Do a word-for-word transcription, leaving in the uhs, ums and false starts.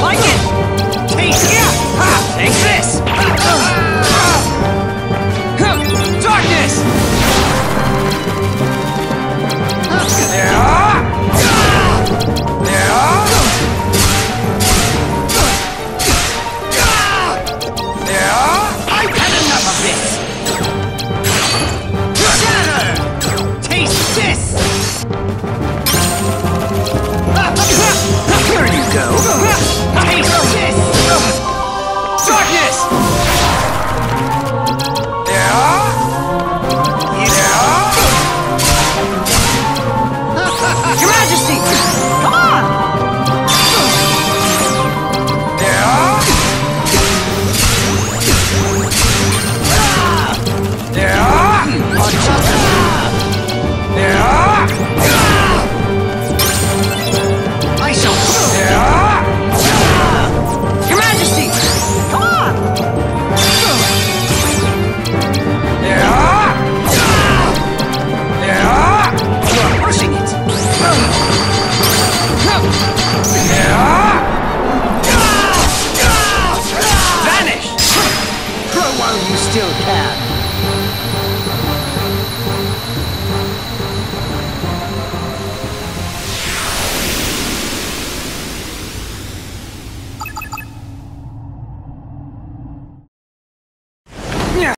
Like it! Taste! Yeah! Ha! Take this! Ha! Ha! Darkness! I've had enough of this! Shatter! Taste this! Here you go! Taste